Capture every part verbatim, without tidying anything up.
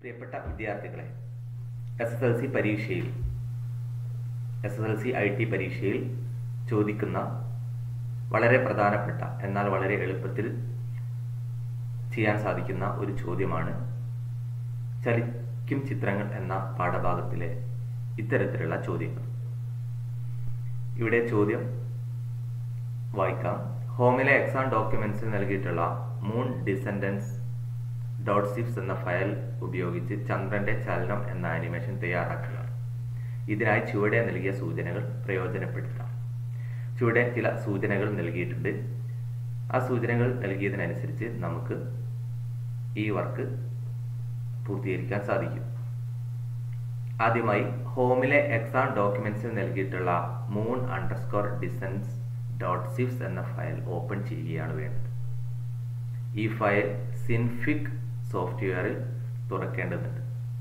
പ്രിയപ്പെട്ട വിദ്യാർത്ഥികളെ, S S L C പരീക്ഷയിൽ S S L C I T പരീക്ഷയിൽ ചോദിക്കുന്ന വളരെ പ്രധാനപ്പെട്ട എന്നാൽ വളരെ എളുപ്പത്തിൽ ചെയ്യാൻ സാധിക്കുന്ന ഒരു ചോദ്യമാണ് ചലിക്കും ചിത്രങ്ങൾ എന്ന പാഠഭാഗത്തിലെ ഇത്തരത്തിലുള്ള ചോദ്യങ്ങൾ. ഇവിടെ ചോദ്യം വായിക്കാം. ഹോമിലെ എക്സാം ഡോക്യുമെന്റ്സിൽ നൽകിയിട്ടുള്ള മൂൺ ഡിസെൻഡൻസ് ഡോട്ട് സിഫ്സ് എന്ന ഫയൽ ഉപയോഗിച്ച് ചന്ദ്രന്റെ ചലനം എന്ന ആനിമേഷൻ തയ്യാറാക്കുക. ഇതിനായി ചുവടെ നൽകിയ സൂചനകൾ പ്രയോജനപ്പെടുത്താം. ചുവടെ ചില സൂചനകൾ നൽകിയിട്ടുണ്ട്. ആ സൂചനകൾ നൽകിയതിനനുസരിച്ച് നമുക്ക് ഈ വർക്ക് പൂർത്തീകരിക്കാൻ സാധിക്കും. ആദ്യമായി ഹോമിലെ എക്സാം ഡോക്യുമെന്റ്സിൽ നൽകിയിട്ടുള്ള moon underscore descends dot sifz എന്ന ഫയൽ ഓപ്പൺ ചെയ്യുകയാണ് വേണ്ടത്. ഈ ഫയൽ സിൻഫിക് സോഫ്റ്റ്വെയറിൽ തുറക്കേണ്ടതുണ്ട്.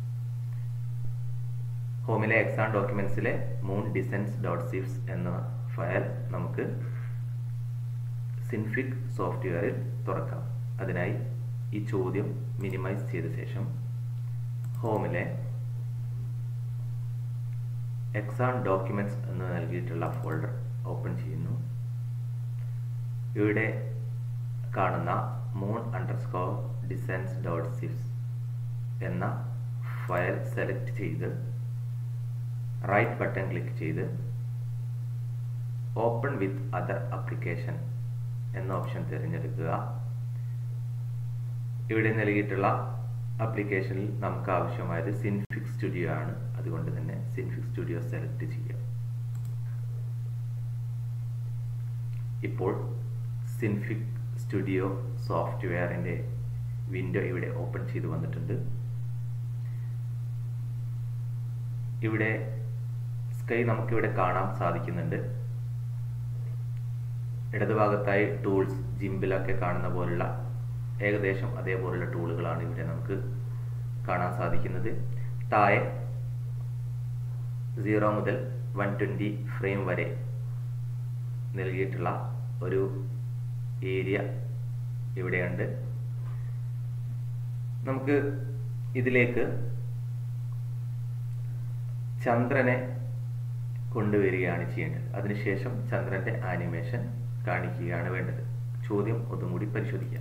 ഹോമിലെ എക്സാം ഡോക്യുമെന്റ്സിലെ മൂൺ ഡിസെൻസ് ഡോട്ട് സിഫ്സ് എന്ന ഫയൽ നമുക്ക് സിൻഫിക് സോഫ്റ്റ്വെയറിൽ തുറക്കാം. അതിനായി ഈ ചോദ്യം മിനിമൈസ് ചെയ്ത ശേഷം ഹോമിലെ എക്സാം ഡോക്യുമെന്റ്സ് എന്ന് നൽകിയിട്ടുള്ള ഫോൾഡർ ഓപ്പൺ ചെയ്യുന്നു. ഇവിടെ കാണുന്ന moon underscore descends dot sifz എന്ന ഫയൽ സെലക്ട് ചെയ്ത് റൈറ്റ് ബട്ടൺ ക്ലിക്ക് ചെയ്ത് ഓപ്പൺ വിത്ത് അതർ ആപ്ലിക്കേഷൻ എന്ന ഓപ്ഷൻ തിരഞ്ഞെടുക്കുക. ഇവിടെ നൽകിയിട്ടുള്ള ആപ്ലിക്കേഷനിൽ നമുക്ക് ആവശ്യമായത് സിൻഫിക് സ്റ്റുഡിയോ ആണ്. അതുകൊണ്ട് തന്നെ സിൻഫിക് സ്റ്റുഡിയോ സെലക്ട് ചെയ്യാം. ഇപ്പോൾ സിൻഫിക് സ്റ്റുഡിയോ സോഫ്റ്റ്വെയറിന്റെ വിൻഡോ ഇവിടെ ഓപ്പൺ ചെയ്ത് വന്നിട്ടുണ്ട്. ഇവിടെ സ്കൈ നമുക്കിവിടെ കാണാൻ സാധിക്കുന്നുണ്ട്. ഇടതുഭാഗത്തായി ടൂൾസ്, ജിംബിലൊക്കെ കാണുന്ന പോലുള്ള ഏകദേശം അതേപോലുള്ള ടൂളുകളാണ് ഇവിടെ നമുക്ക് കാണാൻ സാധിക്കുന്നത്. താഴെ സീറോ മുതൽ വൺ ട്വൻറ്റി ഫ്രെയിം വരെ നൽകിയിട്ടുള്ള ഒരു ഏരിയ ഇവിടെയുണ്ട്. നമുക്ക് ഇതിലേക്ക് ചന്ദ്രനെ കൊണ്ടുവരികയാണ് ചെയ്യേണ്ടത്. അതിനുശേഷം ചന്ദ്രന്റെ ആനിമേഷൻ കാണിക്കുകയാണ് വേണ്ടത്. ചോദ്യം ഒന്നും കൂടി പരിശോധിക്കാം.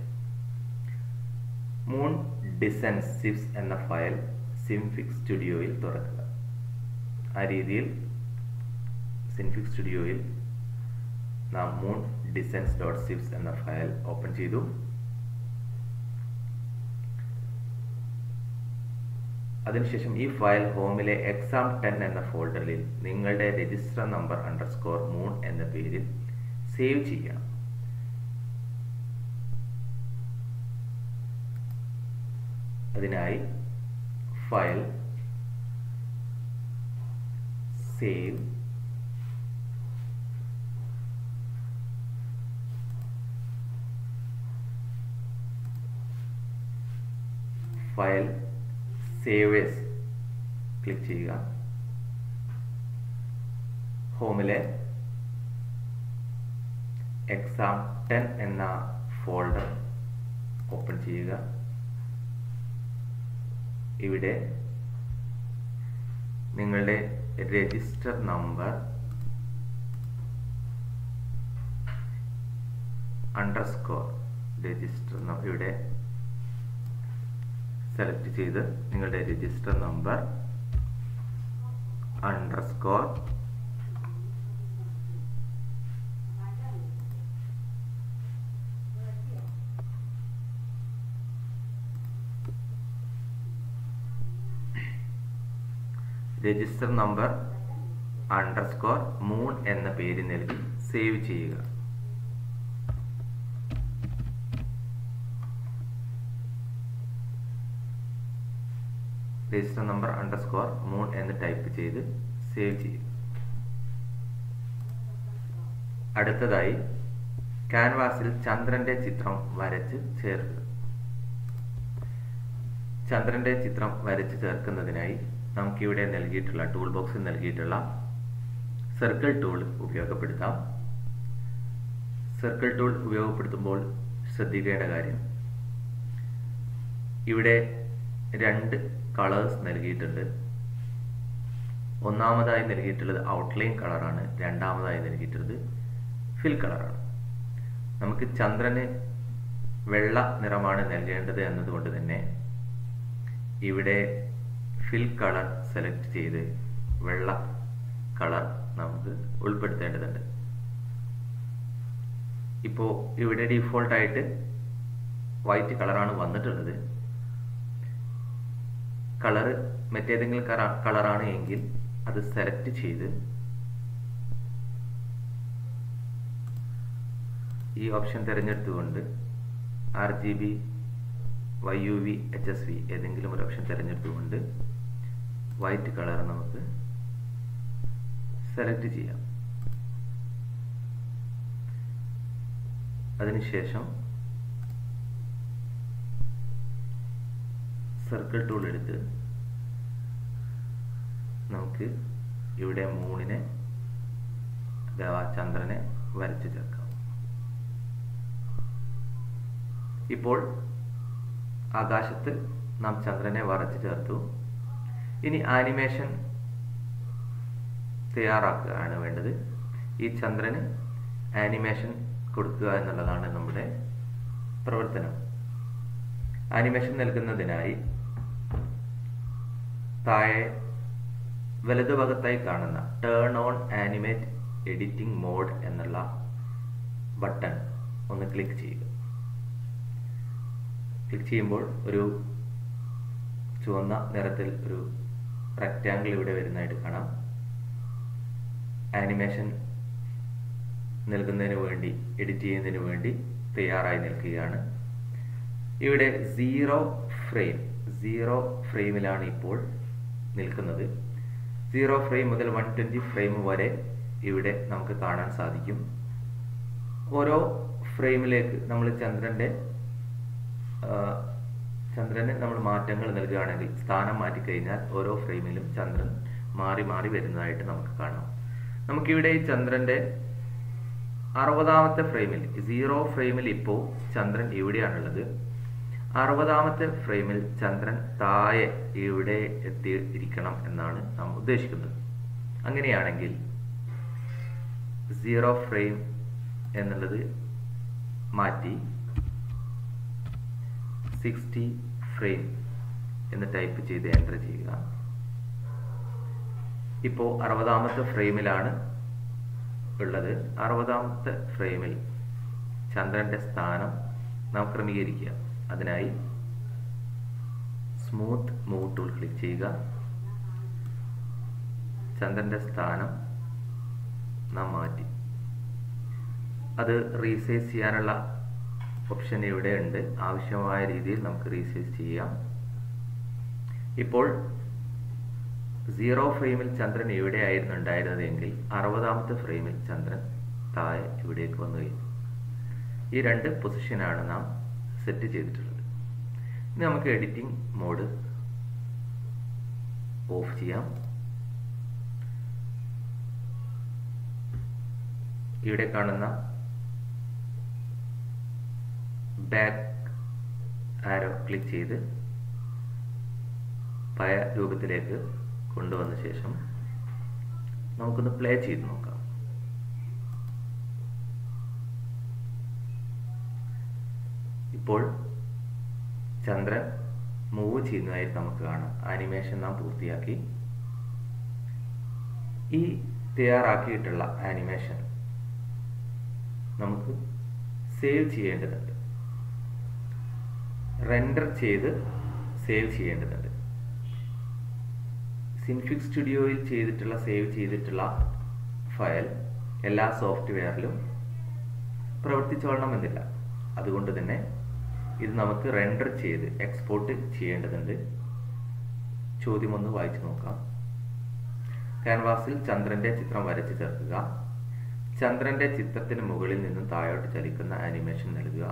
മൂൺ ഡിസെൻസ് സിഫ്സ് എന്ന ഫയൽ സിൻഫിക് സ്റ്റുഡിയോയിൽ തുറക്കുക. ആ രീതിയിൽ സിൻഫിക് സ്റ്റുഡിയോയിൽ നാം മൂൺ ഡിസെൻസ് ഡോട്ട് സിഫ്സ് എന്ന ഫയൽ ഓപ്പൺ ചെയ്തു. അതിനുശേഷം ഈ ഫയൽ ഹോമിലെ എക്സാം ടെൻ എന്ന ഫോൾഡറിൽ നിങ്ങളുടെ രജിസ്റ്റർ നമ്പർ അണ്ടർസ്കോർ മൂൺ എന്ന പേരിൽ സേവ് ചെയ്യണം. അതിനായി file save file save as click ചെയ്യുക. ഹോമിലെ എക്സാം ടെൻ എന്ന ഫോൾഡർ ഓപ്പൺ ചെയ്യുക. ഇവിടെ നിങ്ങളുടെ രജിസ്റ്റർ നമ്പർ അണ്ടർസ്കോർ രജിസ്റ്റർ ഇവിടെ സെലക്ട് ചെയ്ത് നിങ്ങളുടെ register number underscore register number underscore moon എന്ന പേര് നൽകി സേവ് ചെയ്യുക. രജിസ്റ്റർ നമ്പർ അണ്ടർസ്കോർ മൂൺ എന്ന് ടൈപ്പ് ചെയ്ത് സേവ് ചെയ്യുക. അടുത്തതായി ക്യാൻവാസിൽ ചന്ദ്രന്റെ ചിത്രം വരച്ച് ചേർക്കുക. ചന്ദ്രന്റെ ചിത്രം വരച്ച് ചേർക്കുന്നതിനായി നമുക്കിവിടെ നൽകിയിട്ടുള്ള ടൂൾ ബോക്സിൽ നൽകിയിട്ടുള്ള സർക്കിൾ ടൂൾ ഉപയോഗപ്പെടുത്താം. സർക്കിൾ ടൂൾ ഉപയോഗപ്പെടുത്തുമ്പോൾ ശ്രദ്ധിക്കേണ്ട കാര്യം, ഇവിടെ രണ്ട് കളേഴ്സ് നൽകിയിട്ടുണ്ട്. ഒന്നാമതായി നൽകിയിട്ടുള്ളത് ഔട്ട്ലൈൻ കളറാണ്, രണ്ടാമതായി നൽകിയിട്ടുള്ളത് ഫിൽ കളറാണ്. നമുക്ക് ചന്ദ്രന് വെള്ള നിറമാണ് നൽകേണ്ടത് എന്നതുകൊണ്ട് തന്നെ ഇവിടെ ഫിൽ കളർ സെലക്ട് ചെയ്ത് വെള്ള കളർ നമുക്ക് ഉൾപ്പെടുത്തേണ്ടതുണ്ട്. ഇപ്പോൾ ഇവിടെ ഡീഫോൾട്ടായിട്ട് വൈറ്റ് കളറാണ് വന്നിട്ടുള്ളത്. കളർ മറ്റേതെങ്കിലും കളറാണ് എങ്കിൽ അത് സെലക്ട് ചെയ്ത് ഈ ഓപ്ഷൻ തിരഞ്ഞെടുത്തുകൊണ്ട് R G B, Y U V, H S V ഏതെങ്കിലും ഒരു ഓപ്ഷൻ തിരഞ്ഞെടുത്തുകൊണ്ട് വൈറ്റ് കളർ നമുക്ക് സെലക്ട് ചെയ്യാം. അതിനുശേഷം സർക്കിൾ ടൂൾ എടുത്ത് നമുക്ക് ഇവിടെ മൂണിനെ അഥവാ ചന്ദ്രനെ വരച്ചു ചേർക്കാം. ഇപ്പോൾ ആകാശത്ത് നാം ചന്ദ്രനെ വരച്ചു ചേർത്തു. ഇനി ആനിമേഷൻ തയ്യാറാക്കുകയാണ് വേണ്ടത്. ഈ ചന്ദ്രന് ആനിമേഷൻ കൊടുക്കുക എന്നുള്ളതാണ് നമ്മുടെ പ്രവർത്തനം. ആനിമേഷൻ നൽകുന്നതിനായി താഴെ വലതുഭാഗത്തായി കാണുന്ന turn on animate editing mode എന്നുള്ള ബട്ടൺ ഒന്ന് ക്ലിക്ക് ചെയ്യുക. ക്ലിക്ക് ചെയ്യുമ്പോൾ ഒരു ചുവന്ന നിറത്തിൽ ഒരു റെക്റ്റാങ്കിൾ ഇവിടെ വരുന്നതായിട്ട് കാണാം. ആനിമേഷൻ നൽകുന്നതിന് വേണ്ടി, എഡിറ്റ് ചെയ്യുന്നതിന് വേണ്ടി തയ്യാറായി നിൽക്കുകയാണ്. ഇവിടെ സീറോ ഫ്രെയിം സീറോ ഫ്രെയിമിലാണ് ഇപ്പോൾ നിൽക്കുന്നത്. സീറോ ഫ്രെയിം മുതൽ വൺ ട്വൻറ്റി ഫ്രെയിം വരെ ഇവിടെ നമുക്ക് കാണാൻ സാധിക്കും. ഓരോ ഫ്രെയിമിലേക്ക് നമ്മൾ ചന്ദ്രൻ്റെ ചന്ദ്രന് നമ്മൾ മാറ്റങ്ങൾ നൽകുകയാണെങ്കിൽ, സ്ഥാനം മാറ്റിക്കഴിഞ്ഞാൽ ഓരോ ഫ്രെയിമിലും ചന്ദ്രൻ മാറി മാറി വരുന്നതായിട്ട് നമുക്ക് കാണാം. നമുക്കിവിടെ ഈ ചന്ദ്രൻ്റെ അറുപതാമത്തെ ഫ്രെയിമിൽ, സീറോ ഫ്രെയിമിൽ ഇപ്പോൾ ചന്ദ്രൻ ഇവിടെയാണുള്ളത്. അറുപതാമത്തെ ഫ്രെയിമിൽ ചന്ദ്രൻ താഴെ ഇവിടെ എത്തിയിരിക്കണം എന്നാണ് നാം ഉദ്ദേശിക്കുന്നത്. അങ്ങനെയാണെങ്കിൽ സീറോ ഫ്രെയിം എന്നുള്ളത് മാറ്റി സിക്സ്റ്റി ഫ്രെയിം എന്ന് ടൈപ്പ് ചെയ്ത് എൻ്റർ ചെയ്യുക. ഇപ്പോൾ അറുപതാമത്തെ ഫ്രെയിമിലാണ് ഉള്ളത്. അറുപതാമത്തെ ഫ്രെയിമിൽ ചന്ദ്രൻ്റെ സ്ഥാനം നാം ക്രമീകരിക്കുക. അതിനായി സ്മൂത്ത് മൂവ് ടൂൾ ക്ലിക്ക് ചെയ്യുക. ചന്ദ്രൻ്റെ സ്ഥാനം നാം മാറ്റി. അത് റീസൈസ് ചെയ്യാനുള്ള ഓപ്ഷൻ ഇവിടെ ഉണ്ട്. ആവശ്യമായ രീതിയിൽ നമുക്ക് റീസൈസ് ചെയ്യാം. ഇപ്പോൾ സീറോ ഫ്രെയിമിൽ ചന്ദ്രൻ എവിടെയായിരുന്നു ഉണ്ടായിരുന്നതെങ്കിൽ അറുപതാമത്തെ ഫ്രെയിമിൽ ചന്ദ്രൻ താഴെ ഇവിടേക്ക് വന്നു കഴിഞ്ഞു. ഈ രണ്ട് പൊസിഷനാണ് നാം സെറ്റ് ചെയ്തിട്ടുള്ളത്. ഇനി നമുക്ക് എഡിറ്റിംഗ് മോഡ് ഓഫ് ചെയ്യാം. ഇവിടെ കാണുന്ന ബാക്ക് ആരോ ക്ലിക്ക് ചെയ്ത് പഴയ രൂപത്തിലേക്ക് കൊണ്ടുവന്ന ശേഷം നമുക്കൊന്ന് പ്ലേ ചെയ്ത് നോക്കാം. ഇപ്പോൾ ചന്ദ്രൻ മൂവ് ചെയ്യുന്നതായിട്ട് നമുക്ക് കാണാം. ആനിമേഷൻ നാം പൂർത്തിയാക്കി. ഈ തയ്യാറാക്കിയിട്ടുള്ള ആനിമേഷൻ നമുക്ക് സേവ് ചെയ്യേണ്ടതുണ്ട്. റെൻഡർ ചെയ്ത് സേവ് ചെയ്യേണ്ടതുണ്ട്. സിൻഫിക്സ് സ്റ്റുഡിയോയിൽ ചെയ്തിട്ടുള്ള സേവ് ചെയ്തിട്ടുള്ള ഫയൽ എല്ലാ സോഫ്റ്റ്വെയറിലും പ്രവർത്തിച്ചോളണമെന്നില്ല. അതുകൊണ്ട് തന്നെ ഇത് നമുക്ക് റെൻഡർ ചെയ്ത് എക്സ്പോർട്ട് ചെയ്യേണ്ടതുണ്ട്. ചോദ്യം ഒന്ന് വായിച്ചു നോക്കാം. ക്യാൻവാസിൽ ചന്ദ്രന്റെ ചിത്രം വരച്ച് ചേർക്കുക. ചന്ദ്രന്റെ ചിത്രത്തിന് മുകളിൽ നിന്നും താഴോട്ട് ചലിക്കുന്ന ആനിമേഷൻ നൽകുക.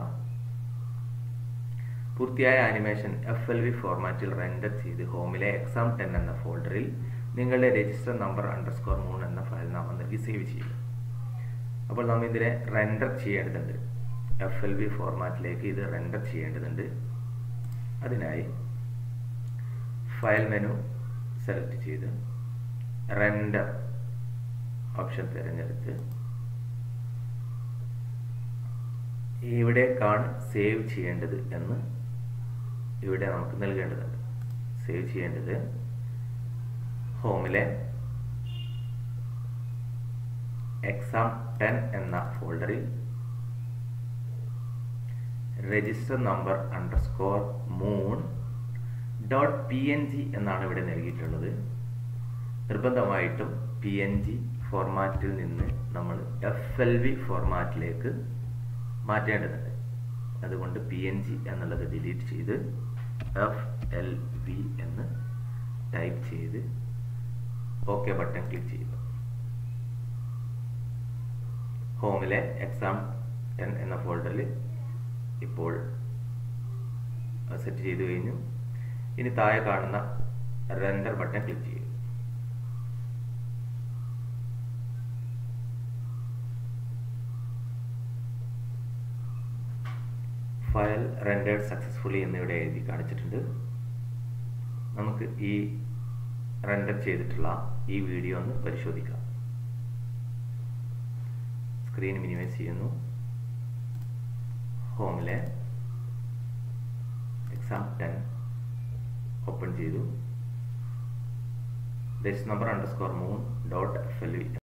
പൂർത്തിയായ ആനിമേഷൻ എഫ് എൽ വി ഫോർമാറ്റിൽ റെൻഡർ ചെയ്ത് ഹോമിലെ എക്സാം ടെൻ എന്ന ഫോൾഡറിൽ നിങ്ങളുടെ രജിസ്റ്റർ നമ്പർ അണ്ടർസ്കോർ മൂന്ന് എന്ന ഫയൽ നാമം നൽകി സേവ് ചെയ്യുക. അപ്പോൾ നമ്മൾ ഇതിനെ റെൻഡർ ചെയ്യേണ്ടതുണ്ട്. എഫ് എൽ വി ഫോർമാറ്റിലേക്ക് ഇത് റെൻഡർ ചെയ്യേണ്ടതുണ്ട്. അതിനായി ഫയൽ മെനു സെലക്ട് ചെയ്ത് റെൻഡർ ഓപ്ഷൻ തിരഞ്ഞെടുത്ത് എവിടേക്കാണ് സേവ് ചെയ്യേണ്ടത് എന്ന് ഇവിടെ നമുക്ക് നൽകേണ്ടതുണ്ട്. സേവ് ചെയ്യേണ്ടത് ഹോമിലെ എക്സാം ടെൻ എന്ന ഫോൾഡറിൽ register number underscore moon dot P N G എന്നാണ് ഇവിടെ നൽകിയിട്ടുള്ളത്. നിർബന്ധമായിട്ടും പി എൻ ജി ഫോർമാറ്റിൽ നിന്ന് നമ്മൾ എഫ് എൽ വി ഫോർമാറ്റിലേക്ക് മാറ്റേണ്ടതുണ്ട്. അതുകൊണ്ട് പി എൻ ജി എന്നുള്ളത് ഡിലീറ്റ് ചെയ്ത് എഫ് എൽ വി എന്ന് ടൈപ്പ് ചെയ്ത് ഓക്കെ ബട്ടൺ ക്ലിക്ക് ചെയ്യുക. ഹോമിലെ എക്സാം ടെൻ എന്ന ഫോൾഡറിൽ ഇപ്പോൾ സെറ്റ് ചെയ്തു കഴിഞ്ഞു. ഇനി താഴെ കാണുന്ന റെൻഡർ ബട്ടൺ ക്ലിക്ക് ചെയ്യുക. ഫയൽ റെൻഡേർഡ് സക്സസ്ഫുള്ളി എന്നിവിടെ എഴുതി കാണിച്ചിട്ടുണ്ട്. നമുക്ക് ഈ റെൻഡർ ചെയ്തിട്ടുള്ള ഈ വീഡിയോ ഒന്ന് പരിശോധിക്കാം. സ്ക്രീൻ മിനിമൈസ് ചെയ്യുന്നു. ഹോമിലെ എക്സാം ടെൻ ഓപ്പൺ ചെയ്തു. Register number underscore moon dot F L V